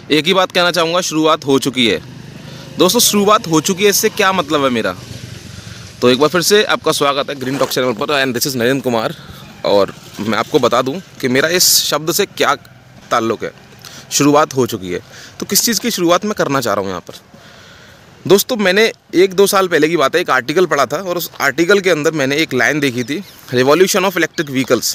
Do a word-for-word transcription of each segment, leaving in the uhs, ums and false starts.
एक ही बात कहना चाहूँगा, शुरुआत हो चुकी है दोस्तों, शुरुआत हो चुकी है। इससे क्या मतलब है मेरा? तो एक बार फिर से आपका स्वागत है ग्रीन टॉक चैनल पर, and this is Narendra Kumar. और मैं आपको बता दूं कि मेरा इस शब्द से क्या ताल्लुक़ है। शुरुआत हो चुकी है, तो किस चीज़ की शुरुआत मैं करना चाह रहा हूँ यहाँ पर दोस्तों। मैंने एक दो साल पहले की बात है, एक आर्टिकल पढ़ा था और उस आर्टिकल के अंदर मैंने एक लाइन देखी थी, रिवॉल्यूशन ऑफ इलेक्ट्रिक व्हीकल्स।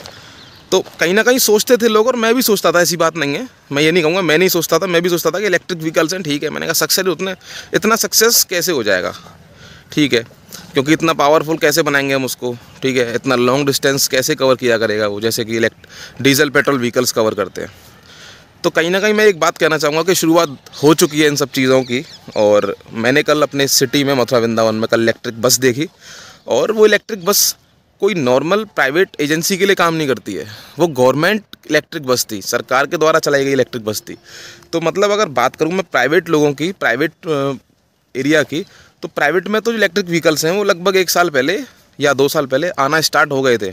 तो कहीं ना कहीं सोचते थे लोग, और मैं भी सोचता था, ऐसी बात नहीं है, मैं ये नहीं कहूँगा मैं नहीं सोचता था, मैं भी सोचता था कि इलेक्ट्रिक व्हीकल्स हैं, ठीक है। मैंने कहा सक्सेस उतने इतना सक्सेस कैसे हो जाएगा, ठीक है, क्योंकि इतना पावरफुल कैसे बनाएंगे हम उसको, ठीक है, इतना लॉन्ग डिस्टेंस कैसे कवर किया करेगा वो, जैसे कि elect diesel petrol vehicles cover करते हैं। तो कहीं ना कहीं मैं एक बात कहना चाहूँगा कि शुरुआत हो चुकी है इन सब चीज़ों की। और मैंने कल अपने सिटी में मथुरा वृंदावन में कल इलेक्ट्रिक बस देखी, और वो इलेक्ट्रिक बस कोई नॉर्मल प्राइवेट एजेंसी के लिए काम नहीं करती है, वो गवर्नमेंट इलेक्ट्रिक बस थी, सरकार के द्वारा चलाई गई इलेक्ट्रिक बस थी। तो मतलब अगर बात करूँ मैं प्राइवेट लोगों की, प्राइवेट एरिया की, तो प्राइवेट में तो जो इलेक्ट्रिक व्हीकल्स हैं वो लगभग एक साल पहले या दो साल पहले आना स्टार्ट हो गए थे।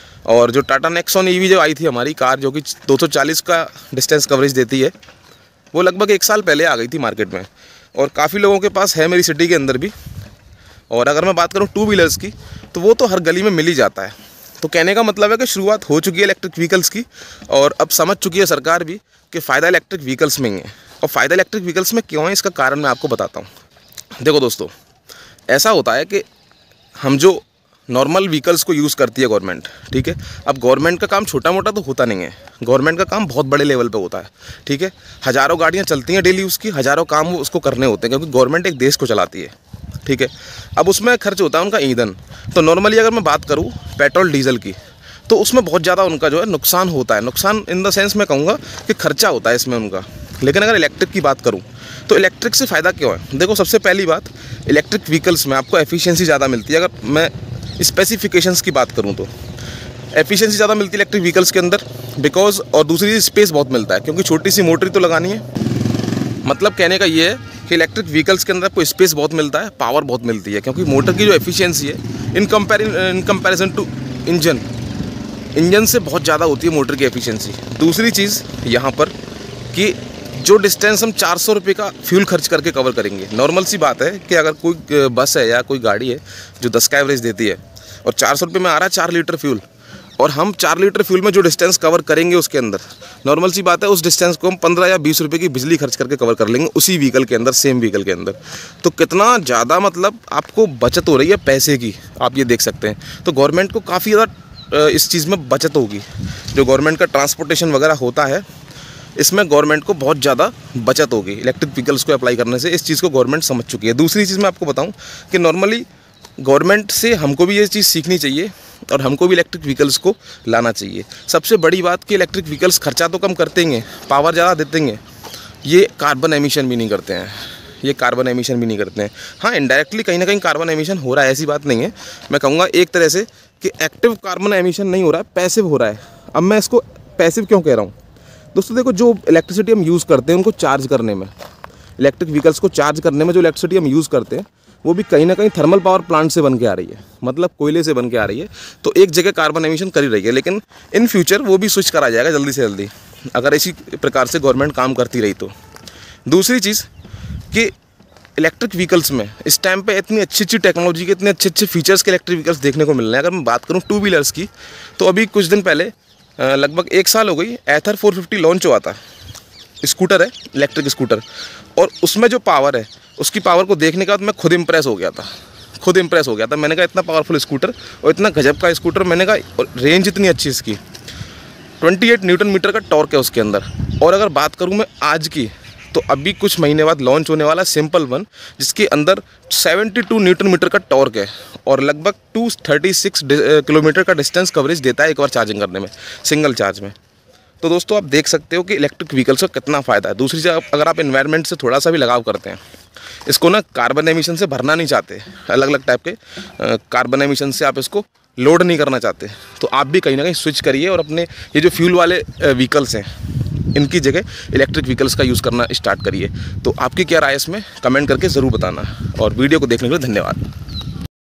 और जो टाटा नेक्सॉन ईवी जो आई थी हमारी कार, जो कि दो सौ चालीस का डिस्टेंस कवरेज देती है, वो लगभग एक साल पहले आ गई थी मार्केट में, और काफ़ी लोगों के पास है मेरी सिटी के अंदर भी। और अगर मैं बात करूँ टू व्हीलर्स की, तो वो तो हर गली में मिल ही जाता है। तो कहने का मतलब है कि शुरुआत हो चुकी है इलेक्ट्रिक व्हीकल्स की, और अब समझ चुकी है सरकार भी कि फ़ायदा इलेक्ट्रिक व्हीकल्स में ही है। और फ़ायदा इलेक्ट्रिक व्हीकल्स में क्यों है, इसका कारण मैं आपको बताता हूँ। देखो दोस्तों, ऐसा होता है कि हम जो नॉर्मल व्हीकल्स को यूज़ करती है गवर्नमेंट, ठीक है, अब गवर्नमेंट का काम छोटा मोटा तो होता नहीं है, गवर्नमेंट का काम बहुत बड़े लेवल पे होता है, ठीक है। हज़ारों गाड़ियाँ चलती हैं डेली उसकी, हज़ारों काम वो उसको करने होते हैं, क्योंकि गवर्नमेंट एक देश को चलाती है, ठीक है। अब उसमें खर्च होता है उनका ईंधन। तो नॉर्मली अगर मैं बात करूँ पेट्रोल डीजल की, तो उसमें बहुत ज़्यादा उनका जो है नुकसान होता है। नुकसान इन द सेंस मैं कहूँगा कि खर्चा होता है इसमें उनका। लेकिन अगर इलेक्ट्रिक की बात करूँ, तो इलेक्ट्रिक से फ़ायदा क्यों है? देखो, सबसे पहली बात, इलेक्ट्रिक व्हीकल्स में आपको एफिशिएंसी ज़्यादा मिलती है। अगर मैं स्पेसिफिकेशंस की बात करूँ तो एफिशिएंसी ज़्यादा मिलती है इलेक्ट्रिक व्हीकल्स के अंदर, बिकॉज और दूसरी चीज़ स्पेस बहुत मिलता है, क्योंकि छोटी सी मोटर तो लगानी है। मतलब कहने का ये है कि इलेक्ट्रिक व्हीकल्स के अंदर आपको स्पेस बहुत मिलता है, पावर बहुत मिलती है, क्योंकि मोटर की जो एफिशिएंसी है in compare in comparison to engine engine से बहुत ज़्यादा होती है मोटर की एफिशिएंसी। दूसरी चीज़ यहाँ पर कि जो डिस्टेंस हम चार सौ रुपये का फ्यूल खर्च करके कवर करेंगे, नॉर्मल सी बात है कि अगर कोई बस है या कोई गाड़ी है जो दस का एवरेज देती है और चार सौ रुपये में आ रहा है चार लीटर फ्यूल, और हम चार लीटर फ्यूल में जो डिस्टेंस कवर करेंगे उसके अंदर, नॉर्मल सी बात है उस डिस्टेंस को हम पंद्रह या बीस रुपये की बिजली खर्च करके कवर कर लेंगे उसी व्हीकल के अंदर, सेम व्हीकल के अंदर। तो कितना ज़्यादा मतलब आपको बचत हो रही है पैसे की, आप ये देख सकते हैं। तो गवर्नमेंट को काफ़ी ज़्यादा इस चीज़ में बचत होगी। जो गवर्नमेंट का ट्रांसपोर्टेशन वगैरह होता है, इसमें गवर्नमेंट को बहुत ज़्यादा बचत होगी इलेक्ट्रिक व्हीकल्स को अप्लाई करने से। इस चीज़ को गवर्नमेंट समझ चुकी है। दूसरी चीज़ मैं आपको बताऊं कि नॉर्मली गवर्नमेंट से हमको भी ये चीज़ सीखनी चाहिए, और हमको भी इलेक्ट्रिक व्हीकल्स को लाना चाहिए। सबसे बड़ी बात कि इलेक्ट्रिक व्हीकल्स खर्चा तो कम करते हैं, पावर ज़्यादा देते हैं, ये कार्बन एमिशन भी नहीं करते हैं, ये कार्बन एमिशन भी नहीं करते हैं। हाँ, इनडायरेक्टली कहीं ना कहीं कार्बन एमिशन हो रहा है, ऐसी बात नहीं है। मैं कहूँगा एक तरह से कि एक्टिव कार्बन एमिशन नहीं हो रहा है, पैसिव हो रहा है। अब मैं इसको पैसिव क्यों कह रहा हूँ दोस्तों? देखो, जो इलेक्ट्रिसिटी हम यूज़ करते हैं उनको चार्ज करने में, इलेक्ट्रिक व्हीकल्स को चार्ज करने में जो इलेक्ट्रिसिटी हम यूज़ करते हैं वो भी कहीं ना कहीं थर्मल पावर प्लांट से बन के आ रही है, मतलब कोयले से बन के आ रही है। तो एक जगह कार्बन एमिशन कर ही रही है, लेकिन इन फ्यूचर वो भी स्विच करा जाएगा जल्दी से जल्दी, अगर इसी प्रकार से गवर्नमेंट काम करती रही तो। दूसरी चीज़ कि इलेक्ट्रिक व्हीकल्स में इस टाइम पे इतनी अच्छी अच्छी टेक्नोलॉजी के, इतने अच्छे अच्छे फीचर्स के इलेक्ट्रिक व्हीकल्स देखने को मिल रहे हैं। अगर मैं बात करूँ टू व्हीलर्स की, तो अभी कुछ दिन पहले लगभग एक साल हो गई, एथर फोर फिफ्टी लॉन्च हुआ था। स्कूटर है, इलेक्ट्रिक स्कूटर, और उसमें जो पावर है, उसकी पावर को देखने के बाद मैं खुद इंप्रेस हो गया था, खुद इंप्रेस हो गया था। मैंने कहा इतना पावरफुल स्कूटर और इतना गजब का स्कूटर, मैंने कहा रेंज इतनी अच्छी इसकी, अट्ठाईस न्यूटन मीटर का टॉर्क है उसके अंदर। और अगर बात करूँ मैं आज की, तो अभी कुछ महीने बाद लॉन्च होने वाला सिंपल वन, जिसके अंदर बहत्तर न्यूटन मीटर का टॉर्क है और लगभग दो सौ छत्तीस किलोमीटर का डिस्टेंस कवरेज देता है एक बार चार्जिंग करने में, सिंगल चार्ज में। तो दोस्तों, आप देख सकते हो कि इलेक्ट्रिक व्हीकल्स का कितना फ़ायदा है। दूसरी चीज़, अगर आप एनवायरनमेंट से थोड़ा सा भी लगाव करते हैं, इसको ना कार्बन एमिशन से भरना नहीं चाहते, अलग अलग टाइप के कार्बन एमिशन से आप इसको लोड नहीं करना चाहते, तो आप भी कहीं ना कहीं स्विच करिए और अपने ये जो फ्यूल वाले व्हीकल्स हैं इनकी जगह इलेक्ट्रिक व्हीकल्स का यूज़ करना स्टार्ट करिए। तो आपकी क्या राय है इसमें, कमेंट करके ज़रूर बताना, और वीडियो को देखने के लिए धन्यवाद।